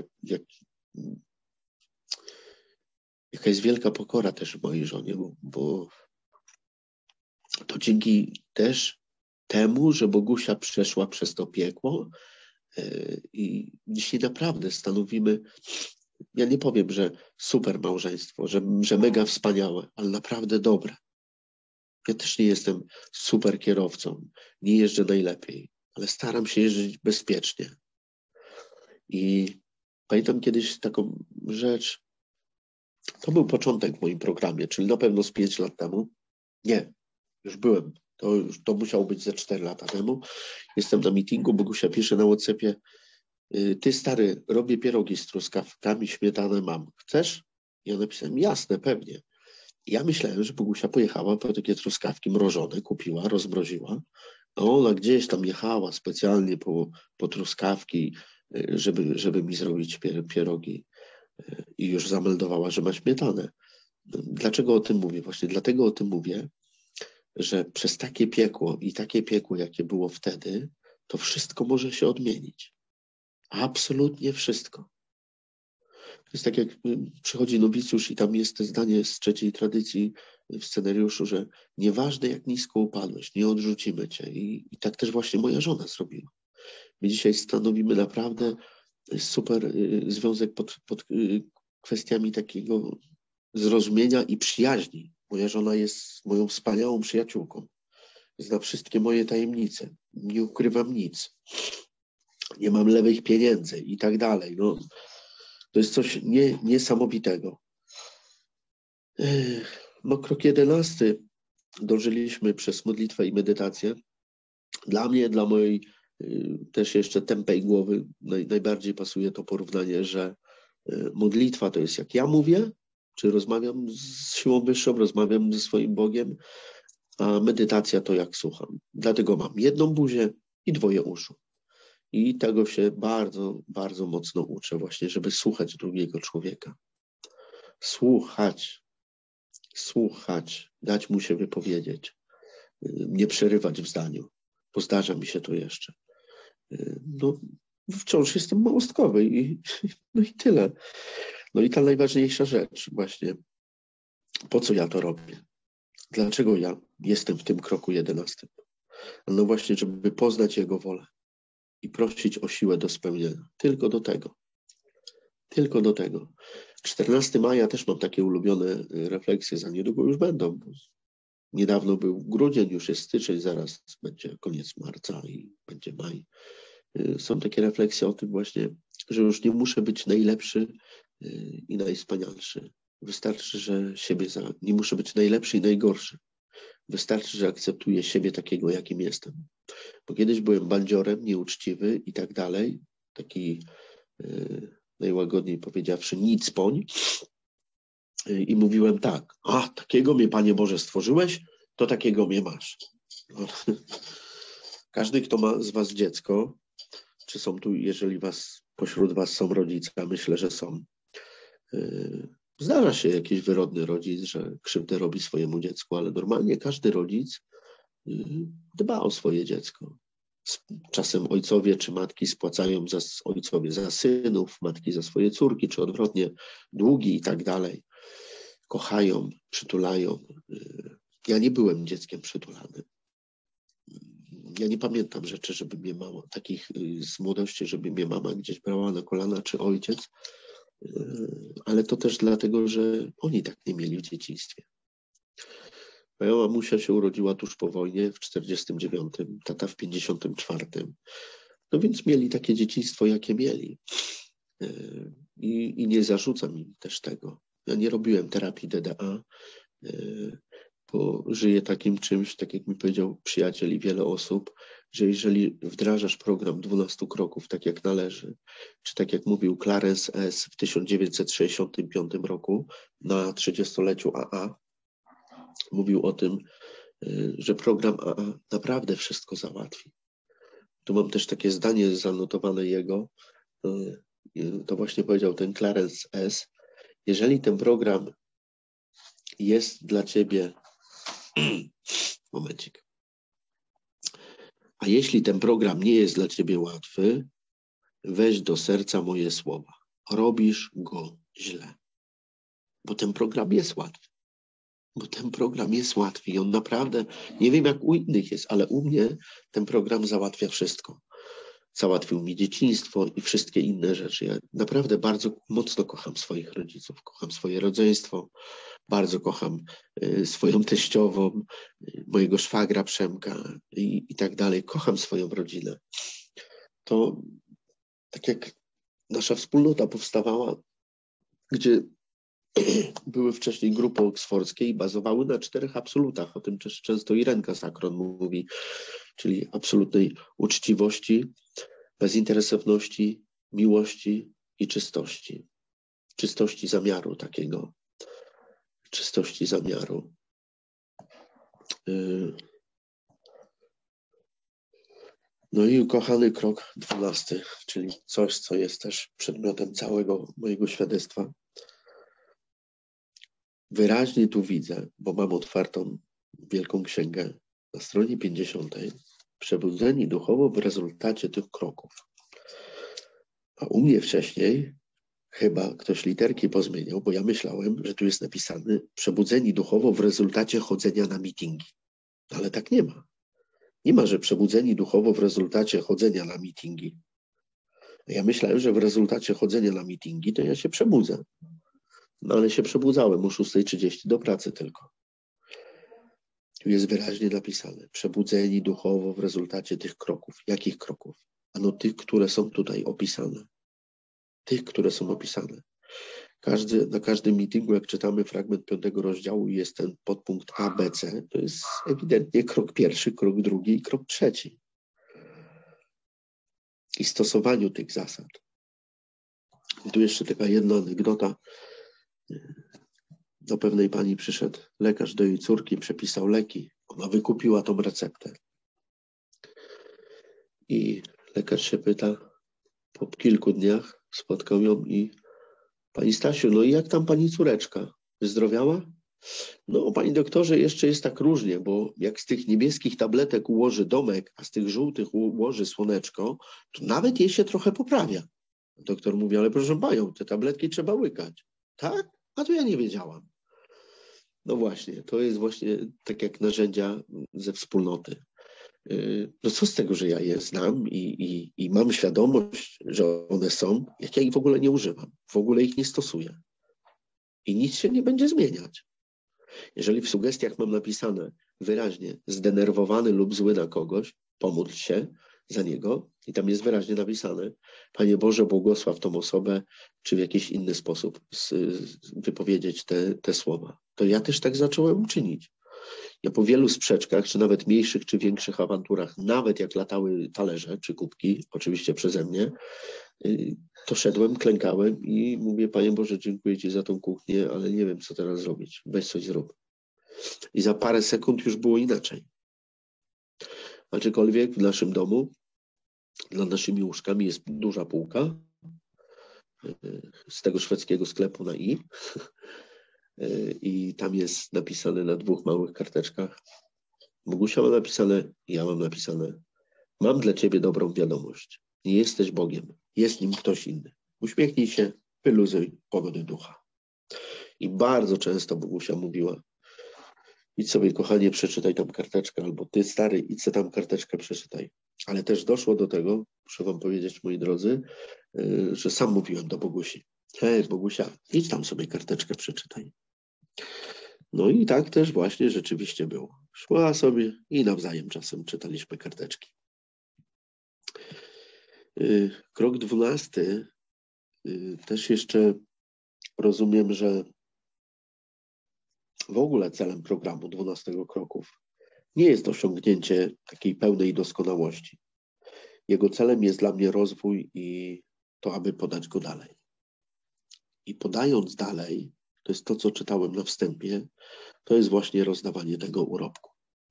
jaka jest wielka pokora też w mojej żonie, bo to dzięki też temu, że Bogusia przeszła przez to piekło i dzisiaj naprawdę stanowimy, ja nie powiem, że super małżeństwo, że mega wspaniałe, ale naprawdę dobre. Ja też nie jestem super kierowcą, nie jeżdżę najlepiej, ale staram się jeździć bezpiecznie. I pamiętam kiedyś taką rzecz, to był początek w moim programie, czyli na pewno z 5 lat temu. Nie, już byłem. To musiało być ze 4 lata temu. Jestem na meetingu, Bogusia pisze na WhatsAppie: ty, stary, robię pierogi z truskawkami, śmietanę mam. Chcesz? Ja napisałem: jasne, pewnie. Ja myślałem, że Bogusia pojechała po takie truskawki mrożone, kupiła, rozmroziła. A ona gdzieś tam jechała specjalnie po truskawki, żeby mi zrobić pierogi. I już zameldowała, że ma śmietanę. Dlaczego o tym mówię? Właśnie dlatego o tym mówię, że przez takie piekło i takie piekło, jakie było wtedy, to wszystko może się odmienić. Absolutnie wszystko. To jest tak, jak przychodzi nowicjusz i tam jest to zdanie z 3. tradycji w scenariuszu, że nieważne jak nisko upadłeś, nie odrzucimy cię. I tak też właśnie moja żona zrobiła. My dzisiaj stanowimy naprawdę super związek pod kwestiami takiego zrozumienia i przyjaźni. Moja żona jest moją wspaniałą przyjaciółką. Zna wszystkie moje tajemnice. Nie ukrywam nic. Nie mam lewych pieniędzy i tak dalej. No, to jest coś niesamowitego. No, krok 11. Dążyliśmy przez modlitwę i medytację. Dla mnie, dla mojej też jeszcze tępej głowy najbardziej pasuje to porównanie, że modlitwa to jest jak ja mówię, czy rozmawiam z siłą wyższą, rozmawiam ze swoim Bogiem, a medytacja to jak słucham. Dlatego mam 1 buzię i 2 uszu. I tego się bardzo, bardzo mocno uczę właśnie, żeby słuchać drugiego człowieka. Słuchać, dać mu się wypowiedzieć, nie przerywać w zdaniu, bo zdarza mi się to jeszcze. No, wciąż jestem małostkowy no i tyle. No i ta najważniejsza rzecz właśnie, po co ja to robię? Dlaczego ja jestem w tym kroku 11? No właśnie, żeby poznać Jego wolę i prosić o siłę do spełnienia. Tylko do tego. Tylko do tego. 14 maja też mam takie ulubione refleksje, za niedługo już będą. Niedawno był grudzień, już jest styczeń, zaraz będzie koniec marca i będzie maj. Są takie refleksje o tym właśnie, że już nie muszę być najlepszy i najwspanialszy. Wystarczy, że nie muszę być najlepszy i najgorszy. Wystarczy, że akceptuję siebie takiego, jakim jestem. Bo kiedyś byłem bandziorem, nieuczciwy i tak dalej. Taki najłagodniej powiedziawszy nicpoń. I mówiłem tak: takiego mnie, Panie Boże, stworzyłeś, to takiego mnie masz. Każdy, kto ma z was dziecko, czy są tu, jeżeli pośród was są rodzice, a myślę, że są, zdarza się jakiś wyrodny rodzic, że krzywdę robi swojemu dziecku, ale normalnie każdy rodzic dba o swoje dziecko. Czasem ojcowie czy matki spłacają ojcowie za synów, matki za swoje córki, czy odwrotnie, długi i tak dalej. Kochają, przytulają. Ja nie byłem dzieckiem przytulanym. Ja nie pamiętam rzeczy, żeby mnie mama, takich z młodości, żeby mnie mama gdzieś brała na kolana, czy ojciec, ale to też dlatego, że oni tak nie mieli w dzieciństwie. Moja mamusia się urodziła tuż po wojnie w 49, tata w 54. No więc mieli takie dzieciństwo, jakie mieli. I nie zarzucam im też tego. Ja nie robiłem terapii DDA, bo żyję takim czymś, tak jak mi powiedział przyjaciel i wiele osób, że jeżeli wdrażasz program 12 kroków tak jak należy, czy tak jak mówił Clarence S. w 1965 roku na 30-leciu AA, mówił o tym, że program AA naprawdę wszystko załatwi. Tu mam też takie zdanie zanotowane jego, to właśnie powiedział ten Clarence S. Jeżeli ten program jest dla ciebie, momencik, a jeśli ten program nie jest dla ciebie łatwy, weź do serca moje słowa. Robisz go źle. Bo ten program jest łatwy. Bo ten program jest łatwy i on naprawdę, nie wiem jak u innych jest, ale u mnie ten program załatwia wszystko. Załatwił mi dzieciństwo i wszystkie inne rzeczy. Ja naprawdę bardzo mocno kocham swoich rodziców, kocham swoje rodzeństwo, bardzo kocham swoją teściową, mojego szwagra Przemka i tak dalej. Kocham swoją rodzinę. To tak jak nasza wspólnota powstawała, gdzie były wcześniej grupy oksfordzkie i bazowały na 4 absolutach. O tym też często Irenka Sakron mówi, czyli absolutnej uczciwości, bezinteresowności, miłości i czystości. Czystości zamiaru takiego. Czystości zamiaru. No i ukochany krok 12, czyli coś, co jest też przedmiotem całego mojego świadectwa. Wyraźnie tu widzę, bo mam otwartą Wielką Księgę na stronie 50. Przebudzeni duchowo w rezultacie tych kroków. A u mnie wcześniej chyba ktoś literki pozmieniał, bo ja myślałem, że tu jest napisane przebudzeni duchowo w rezultacie chodzenia na mitingi. Ale tak nie ma. Nie ma, że przebudzeni duchowo w rezultacie chodzenia na mitingi. Ja myślałem, że w rezultacie chodzenia na mitingi to ja się przebudzę. No ale się przebudzałem o 6:30 do pracy tylko. Tu jest wyraźnie napisane. Przebudzeni duchowo w rezultacie tych kroków. Jakich kroków? Ano tych, które są tutaj opisane. Tych, które są opisane. Na każdym meetingu, jak czytamy fragment 5 rozdziału, jest ten podpunkt A, B, C. To jest ewidentnie krok pierwszy, krok drugi i krok trzeci. I stosowaniu tych zasad. I tu jeszcze taka jedna anegdota. Do pewnej pani przyszedł lekarz do jej córki, przepisał leki. Ona wykupiła tą receptę. I lekarz się pyta, po kilku dniach spotkał ją i pani Stasiu, no i jak tam pani córeczka? Wyzdrowiała? No, panie doktorze, jeszcze jest tak różnie, bo jak z tych niebieskich tabletek ułoży domek, a z tych żółtych ułoży słoneczko, to nawet jej się trochę poprawia. Doktor mówi, ale proszę panią, te tabletki trzeba łykać. Tak? A to ja nie wiedziałam. No właśnie, to jest właśnie tak jak narzędzia ze wspólnoty. No co z tego, że ja je znam i mam świadomość, że one są, jak ja ich w ogóle nie używam, w ogóle ich nie stosuję. I nic się nie będzie zmieniać. Jeżeli w sugestiach mam napisane wyraźnie zdenerwowany lub zły na kogoś, pomódl się za niego i tam jest wyraźnie napisane: Panie Boże, błogosław tą osobę, czy w jakiś inny sposób wypowiedzieć te słowa. To ja też tak zacząłem czynić. Ja po wielu sprzeczkach, czy nawet mniejszych, czy większych awanturach, nawet jak latały talerze czy kubki, oczywiście przeze mnie, to szedłem, klękałem i mówię: Panie Boże, dziękuję Ci za tą kuchnię, ale nie wiem, co teraz zrobić. Weź coś zrób. I za parę sekund już było inaczej. Aczkolwiek w naszym domu, nad naszymi łóżkami jest duża półka z tego szwedzkiego sklepu na i. I tam jest napisane na 2 małych karteczkach. Bogusia ma napisane, ja mam napisane: mam dla Ciebie dobrą wiadomość. Nie jesteś Bogiem, jest nim ktoś inny. Uśmiechnij się, wyluzuj pogody ducha. I bardzo często Bogusia mówiła: idź sobie, kochanie, przeczytaj tam karteczkę, albo ty, stary, idź sobie tam karteczkę przeczytaj. Ale też doszło do tego, muszę wam powiedzieć, moi drodzy, że sam mówiłem do Bogusi: hej, Bogusia, idź tam sobie karteczkę przeczytaj. No i tak też właśnie rzeczywiście było. Szła sobie i nawzajem czasem czytaliśmy karteczki. Krok 12. Też jeszcze rozumiem, że w ogóle celem programu 12 kroków nie jest osiągnięcie takiej pełnej doskonałości. Jego celem jest dla mnie rozwój i to, aby podać go dalej. I podając dalej, to jest to, co czytałem na wstępie, to jest właśnie rozdawanie tego urobku.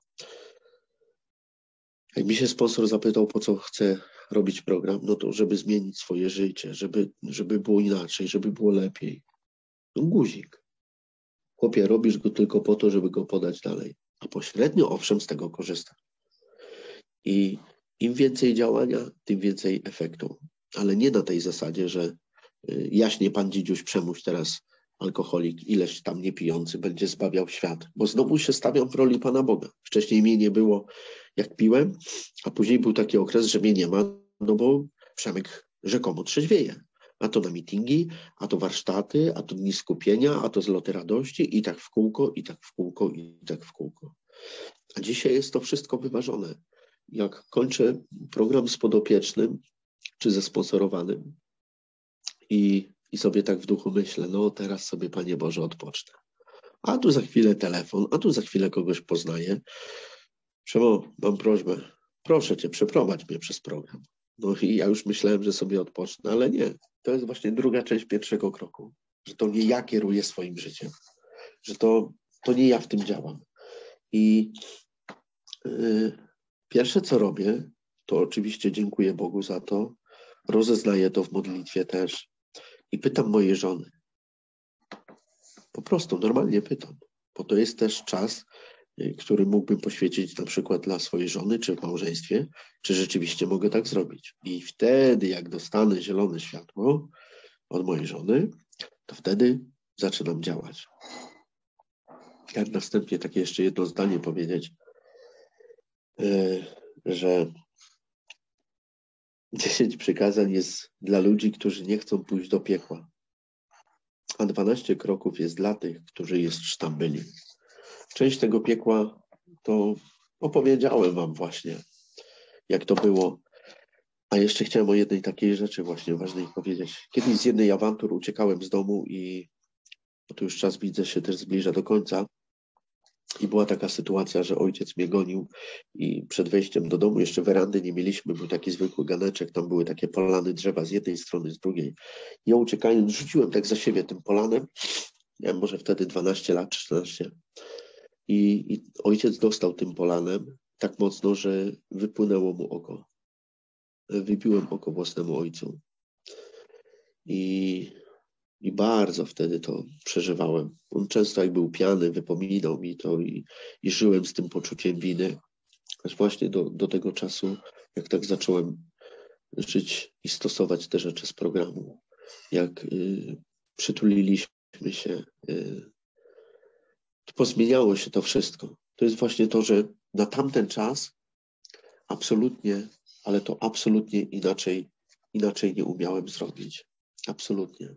Jak mi się sponsor zapytał, po co chcę robić program, no to żeby zmienić swoje życie, żeby było inaczej, żeby było lepiej. No guzik. Chłopie, robisz go tylko po to, żeby go podać dalej. A pośrednio, owszem, z tego korzysta. I im więcej działania, tym więcej efektu. Ale nie na tej zasadzie, że jaśnie pan dzidziuś Przemuś teraz alkoholik, ileś tam niepijący będzie zbawiał świat. Bo znowu się stawiam w roli Pana Boga. Wcześniej mnie nie było, jak piłem, a później był taki okres, że mnie nie ma, no bo Przemek rzekomo trzeźwieje. A to na mityngi, a to warsztaty, a to dni skupienia, a to zloty radości i tak w kółko, i tak w kółko, i tak w kółko. A dzisiaj jest to wszystko wyważone. Jak kończę program z podopiecznym, czy ze sponsorowanym i sobie tak w duchu myślę: no teraz sobie, Panie Boże, odpocznę. A tu za chwilę telefon, a tu za chwilę kogoś poznaję. Przemo, mam prośbę, proszę Cię, przeprowadź mnie przez program. No i ja już myślałem, że sobie odpocznę, ale nie. To jest właśnie druga część pierwszego kroku, że to nie ja kieruję swoim życiem, że to nie ja w tym działam. I pierwsze, co robię, to oczywiście dziękuję Bogu za to, rozeznaję to w modlitwie też i pytam mojej żony. Po prostu normalnie pytam, bo to jest też czas, który mógłbym poświęcić na przykład dla swojej żony, czy w małżeństwie, czy rzeczywiście mogę tak zrobić. I wtedy, jak dostanę zielone światło od mojej żony, to wtedy zaczynam działać. Jak następnie takie jeszcze jedno zdanie powiedzieć, że 10 przykazań jest dla ludzi, którzy nie chcą pójść do piekła, a 12 kroków jest dla tych, którzy już tam byli. Część tego piekła to opowiedziałem wam właśnie, jak to było. A jeszcze chciałem o jednej takiej rzeczy właśnie ważnej powiedzieć. Kiedyś z jednej awantur uciekałem z domu i bo tu już czas, widzę, się też zbliża do końca. I była taka sytuacja, że ojciec mnie gonił i przed wejściem do domu jeszcze werandy nie mieliśmy, był taki zwykły ganeczek, tam były takie polany drzewa z jednej strony, z drugiej. Ja uciekając rzuciłem tak za siebie tym polanem. Miałem może wtedy 12 lat, 14. I ojciec dostał tym polanem tak mocno, że wypłynęło mu oko. Wybiłem oko własnemu ojcu. I bardzo wtedy to przeżywałem. On często jak był pijany, wypominał mi to i żyłem z tym poczuciem winy. Aż właśnie do tego czasu, jak tak zacząłem żyć i stosować te rzeczy z programu, jak przytuliliśmy się, pozmieniało się to wszystko. To jest właśnie to, że na tamten czas absolutnie, ale to absolutnie inaczej nie umiałem zrobić. Absolutnie.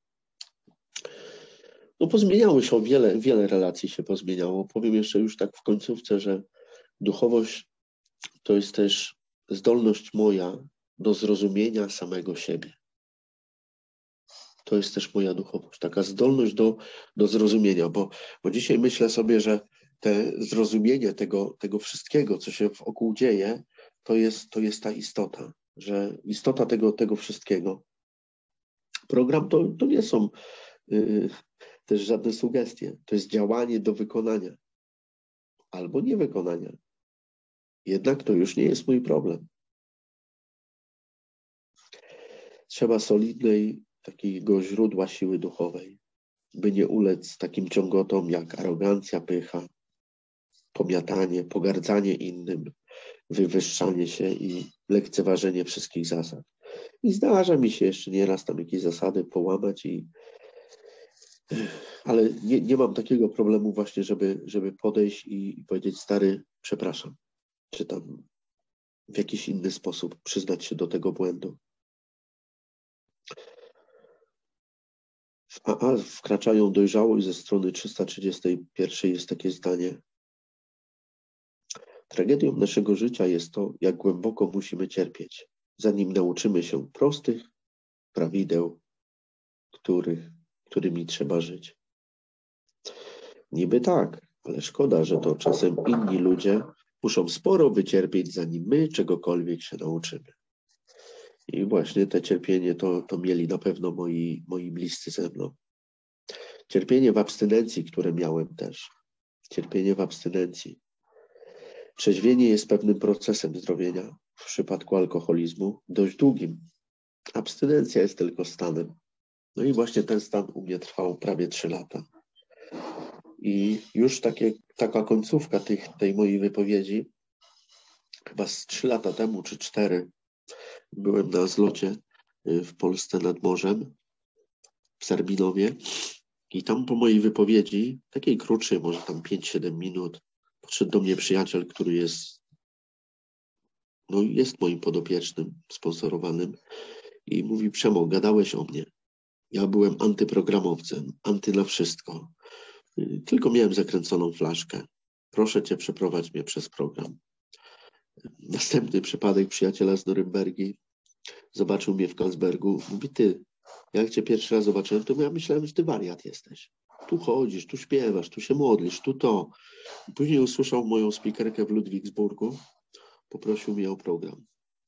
No pozmieniało się, wiele relacji się pozmieniało. Powiem jeszcze już tak w końcówce, że duchowość to jest też zdolność moja do zrozumienia samego siebie. To jest też moja duchowość, taka zdolność do zrozumienia, bo dzisiaj myślę sobie, że te zrozumienie tego wszystkiego, co się wokół dzieje, to jest ta istota, że istota tego wszystkiego. Program to nie są też żadne sugestie, to jest działanie do wykonania albo niewykonania. Jednak to już nie jest mój problem. Trzeba solidnej takiego źródła siły duchowej, by nie ulec takim ciągotom jak arogancja, pycha, pomiatanie, pogardzanie innym, wywyższanie się i lekceważenie wszystkich zasad. I zdarza mi się jeszcze nieraz tam jakieś zasady połamać, ale nie mam takiego problemu właśnie, żeby podejść i powiedzieć: stary, przepraszam, czy tam w jakiś inny sposób przyznać się do tego błędu. A wkraczają dojrzałość ze strony 331 jest takie zdanie. Tragedią naszego życia jest to, jak głęboko musimy cierpieć, zanim nauczymy się prostych prawideł, którymi trzeba żyć. Niby tak, ale szkoda, że to czasem inni ludzie muszą sporo wycierpieć, zanim my czegokolwiek się nauczymy. I właśnie te cierpienie to mieli na pewno moi bliscy ze mną. Cierpienie w abstynencji, które miałem też. Cierpienie w abstynencji. Trzeźwienie jest pewnym procesem zdrowienia. W przypadku alkoholizmu dość długim. Abstynencja jest tylko stanem. No i właśnie ten stan u mnie trwał prawie 3 lata. I już taka końcówka tej mojej wypowiedzi, chyba z 3 lata temu czy 4, byłem na zlocie w Polsce nad morzem, w Serbinowie, i tam po mojej wypowiedzi, takiej krótszej, może tam 5-7 minut, podszedł do mnie przyjaciel, który jest moim podopiecznym, sponsorowanym, i mówi: Przemo, gadałeś o mnie. Ja byłem antyprogramowcem, anty na wszystko. Tylko miałem zakręconą flaszkę. Proszę cię, przeprowadź mnie przez program. Następny przypadek przyjaciela z Norymbergi. Zobaczył mnie w Karlsbergu. Mówi: ty, jak cię pierwszy raz zobaczyłem, to ja myślałem, że ty wariat jesteś. Tu chodzisz, tu śpiewasz, tu się modlisz, tu to. Później usłyszał moją spikerkę w Ludwigsburgu. Poprosił mnie o program.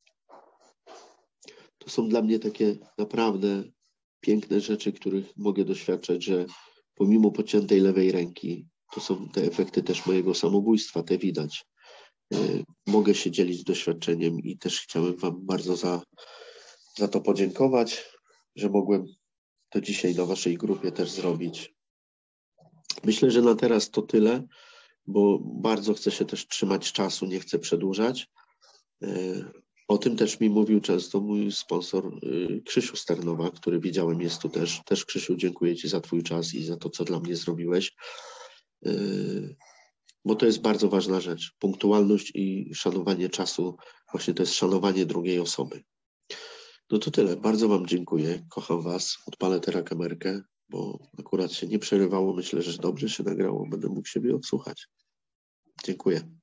To są dla mnie takie naprawdę piękne rzeczy, których mogę doświadczać, że pomimo pociętej lewej ręki, to są te efekty też mojego samobójstwa, te widać. Mogę się dzielić doświadczeniem i też chciałem wam bardzo za to podziękować, że mogłem to dzisiaj na waszej grupie też zrobić. Myślę, że na teraz to tyle, bo bardzo chcę się też trzymać czasu, nie chcę przedłużać. O tym też mi mówił często mój sponsor Krzysiu Sternowa, który widziałem jest tu też. Też, Krzysiu, dziękuję ci za twój czas i za to, co dla mnie zrobiłeś. Bo to jest bardzo ważna rzecz. Punktualność i szanowanie czasu, właśnie to jest szanowanie drugiej osoby. No to tyle. Bardzo wam dziękuję. Kocham was. Odpalę teraz kamerkę, bo akurat się nie przerywało. Myślę, że dobrze się nagrało. Będę mógł siebie odsłuchać. Dziękuję.